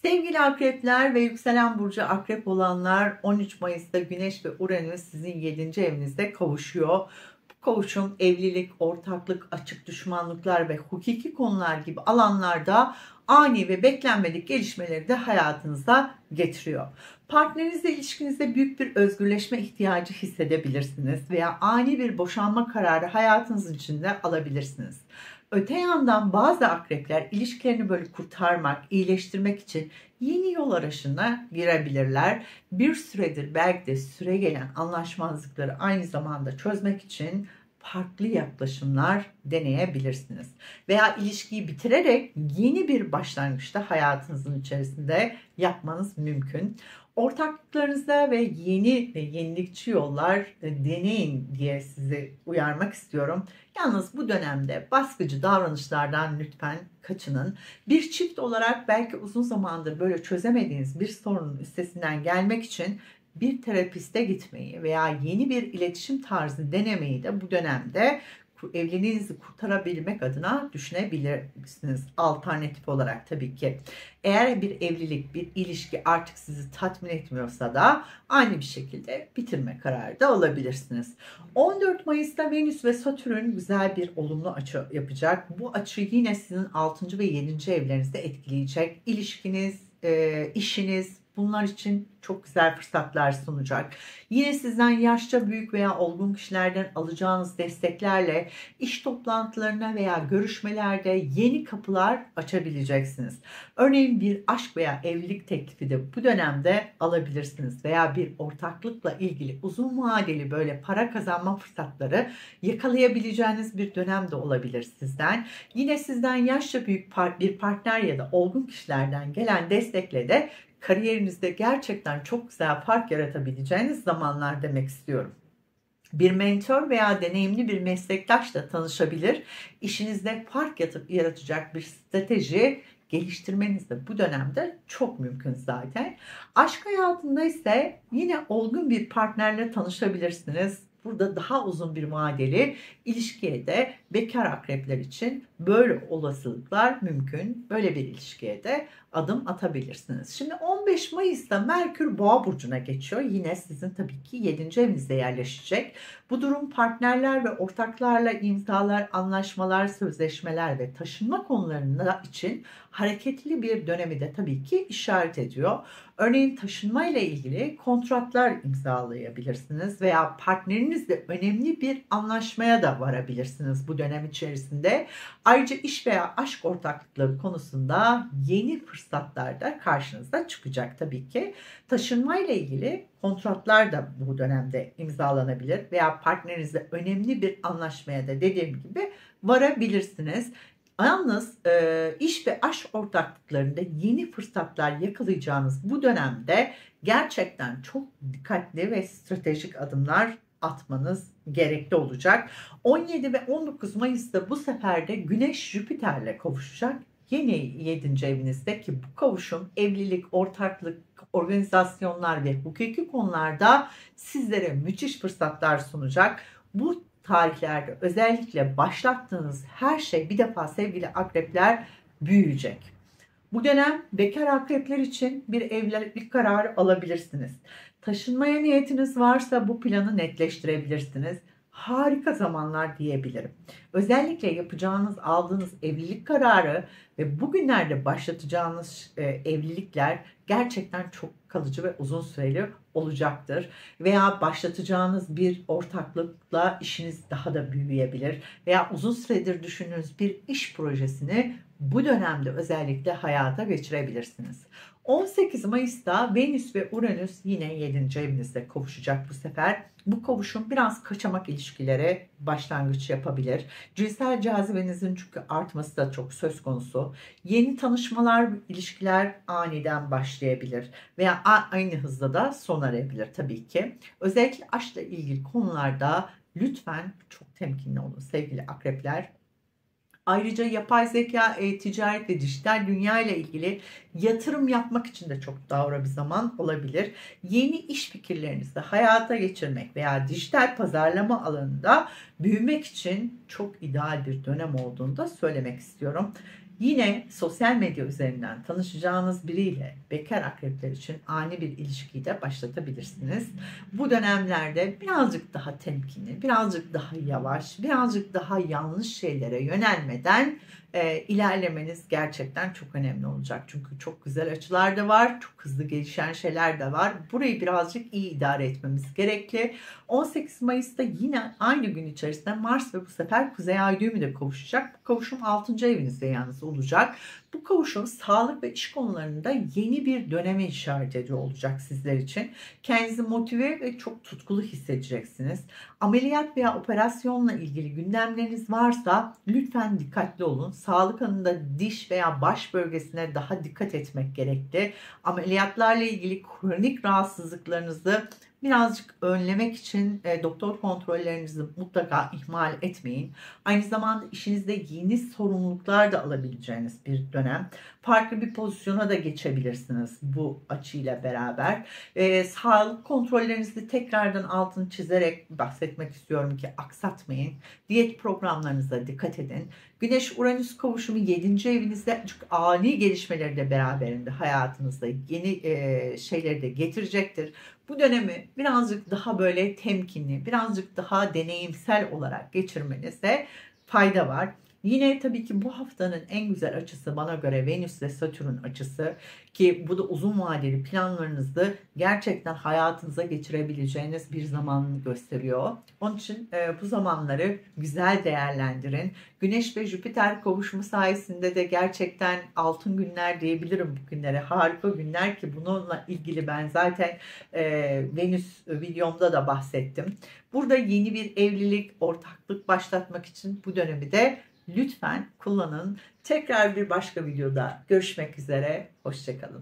Sevgili akrepler ve yükselen burcu akrep olanlar, 13 Mayıs'ta Güneş ve Uranüs sizin 7. evinizde kavuşuyor. Bu kavuşum evlilik, ortaklık, açık düşmanlıklar ve hukuki konular gibi alanlarda ani ve beklenmedik gelişmeleri de hayatınıza getiriyor. Partnerinizle ilişkinizde büyük bir özgürleşme ihtiyacı hissedebilirsiniz veya ani bir boşanma kararı hayatınız içinde alabilirsiniz. Öte yandan bazı akrepler ilişkilerini böyle kurtarmak, iyileştirmek için yeni yol arayışına girebilirler. Bir süredir belki de süregelen anlaşmazlıkları aynı zamanda çözmek için farklı yaklaşımlar deneyebilirsiniz. Veya ilişkiyi bitirerek yeni bir başlangıçta hayatınızın içerisinde yapmanız mümkün. Ortaklıklarınızda ve yeni ve yenilikçi yollar deneyin diye sizi uyarmak istiyorum. Yalnız bu dönemde baskıcı davranışlardan lütfen kaçının. Bir çift olarak belki uzun zamandır böyle çözemediğiniz bir sorunun üstesinden gelmek için bir terapiste gitmeyi veya yeni bir iletişim tarzı denemeyi de bu dönemde evliliğinizi kurtarabilmek adına düşünebilirsiniz. Alternatif olarak tabii ki. Eğer bir evlilik, bir ilişki artık sizi tatmin etmiyorsa da aynı bir şekilde bitirme kararı da alabilirsiniz. 14 Mayıs'ta Venüs ve Satürn güzel bir olumlu açı yapacak. Bu açı yine sizin 6. ve 7. evlerinizde etkileyecek. İlişkiniz, işiniz, bunlar için çok güzel fırsatlar sunacak. Yine sizden yaşça büyük veya olgun kişilerden alacağınız desteklerle iş toplantılarına veya görüşmelerde yeni kapılar açabileceksiniz. Örneğin bir aşk veya evlilik teklifi de bu dönemde alabilirsiniz veya bir ortaklıkla ilgili uzun vadeli böyle para kazanma fırsatları yakalayabileceğiniz bir dönem de olabilir sizden. Yine sizden yaşça büyük bir partner ya da olgun kişilerden gelen destekle de kariyerinizde gerçekten çok güzel fark yaratabileceğiniz zamanlar demek istiyorum. Bir mentor veya deneyimli bir meslektaşla tanışabilir, işinizde fark yaratacak bir strateji geliştirmeniz de bu dönemde çok mümkün zaten. Aşk hayatında ise yine olgun bir partnerle tanışabilirsiniz. Burada daha uzun bir vadeli ilişkiye de bekar akrepler için böyle olasılıklar mümkün. Böyle bir ilişkiye de adım atabilirsiniz. Şimdi 15 Mayıs'ta Merkür Boğa burcuna geçiyor. Yine sizin tabii ki 7. evinizde yerleşecek. Bu durum partnerler ve ortaklarla imzalar, anlaşmalar, sözleşmeler ve taşınma konularında için hareketli bir dönemi de tabii ki işaret ediyor. Örneğin taşınma ile ilgili kontratlar imzalayabilirsiniz veya partnerinizle önemli bir anlaşmaya da varabilirsiniz bu dönem içerisinde. Ayrıca iş veya aşk ortaklıkları konusunda yeni fırsatlar da karşınıza çıkacak tabii ki. Taşınma ile ilgili kontratlar da bu dönemde imzalanabilir veya partnerinizle önemli bir anlaşmaya da dediğim gibi varabilirsiniz. Yalnız iş ve aşk ortaklıklarında yeni fırsatlar yakalayacağınız bu dönemde gerçekten çok dikkatli ve stratejik adımlar atmanız gerekli olacak. 17 ve 19 Mayıs'ta bu sefer de Güneş Jüpiter'le kavuşacak. Yeni 7. evinizdeki bu kavuşum evlilik, ortaklık, organizasyonlar ve hukuki konularda sizlere müthiş fırsatlar sunacak. Bu tarihlerde özellikle başlattığınız her şey bir defa sevgili akrepler büyüyecek. Bu dönem bekar akrepler için bir evlilik kararı alabilirsiniz. Taşınmaya niyetiniz varsa bu planı netleştirebilirsiniz. Harika zamanlar diyebilirim. Özellikle yapacağınız, aldığınız evlilik kararı ve bugünlerde başlatacağınız evlilikler gerçekten çok kalıcı ve uzun süreli olacaktır. Veya başlatacağınız bir ortaklıkla işiniz daha da büyüyebilir. Veya uzun süredir düşündüğünüz bir iş projesini bu dönemde özellikle hayata geçirebilirsiniz. 18 Mayıs'ta Venüs ve Uranüs yine 7. evinizde kavuşacak bu sefer. Bu kavuşum biraz kaçamak ilişkilere başlangıç yapabilir. Cinsel cazibenizin çünkü artması da çok söz konusu. Yeni tanışmalar, ilişkiler aniden başlayabilir veya aynı hızda da sona erebilir tabii ki. Özellikle aşkla ilgili konularda lütfen çok temkinli olun sevgili akrepler. Ayrıca yapay zeka, ticaret ve dijital dünya ile ilgili yatırım yapmak için de çok doğru bir zaman olabilir. Yeni iş fikirlerinizi hayata geçirmek veya dijital pazarlama alanında büyümek için çok ideal bir dönem olduğunu da söylemek istiyorum. Yine sosyal medya üzerinden tanışacağınız biriyle bekar akrepler için ani bir ilişkiyi de başlatabilirsiniz. Bu dönemlerde birazcık daha temkinli, birazcık daha yavaş, birazcık daha yanlış şeylere yönelmeden ilerlemeniz gerçekten çok önemli olacak. Çünkü çok güzel açılar da var, çok hızlı gelişen şeyler de var. Burayı birazcık iyi idare etmemiz gerekli. 18 Mayıs'ta yine aynı gün içerisinde Mars ve bu sefer Kuzey Ay düğümü de kavuşacak. Bu kavuşum 6. evinizde yalnız olacak. Bu kavuşum sağlık ve iş konularında yeni bir döneme işaret ediyor olacak sizler için. Kendinizi motive ve çok tutkulu hissedeceksiniz. Ameliyat veya operasyonla ilgili gündemleriniz varsa lütfen dikkatli olun. Sağlık alanında diş veya baş bölgesine daha dikkat etmek gerekli. Ameliyatlarla ilgili kronik rahatsızlıklarınızı birazcık önlemek için doktor kontrollerinizi mutlaka ihmal etmeyin. Aynı zamanda işinizde yeni sorumluluklar da alabileceğiniz bir dönem. Farklı bir pozisyona da geçebilirsiniz bu açıyla beraber. Sağlık kontrollerinizi tekrardan altını çizerek bahsetmek istiyorum ki aksatmayın. Diyet programlarınıza dikkat edin. Güneş-Uranüs kavuşumu 7. evinizde çok ani gelişmeleri de beraberinde hayatınızda yeni şeyleri de getirecektir. Bu dönemi birazcık daha böyle temkinli, birazcık daha deneyimsel olarak geçirmenize fayda var. Yine tabii ki bu haftanın en güzel açısı bana göre Venüs ve Satürn açısı ki bu da uzun vadeli planlarınızı gerçekten hayatınıza geçirebileceğiniz bir zamanını gösteriyor. Onun için bu zamanları güzel değerlendirin. Güneş ve Jüpiter kavuşumu sayesinde de gerçekten altın günler diyebilirim bu günlere. Harika günler ki bununla ilgili ben zaten Venüs videomda da bahsettim. Burada yeni bir evlilik, ortaklık başlatmak için bu dönemi de lütfen kullanın. Tekrar bir başka videoda görüşmek üzere. Hoşça kalın.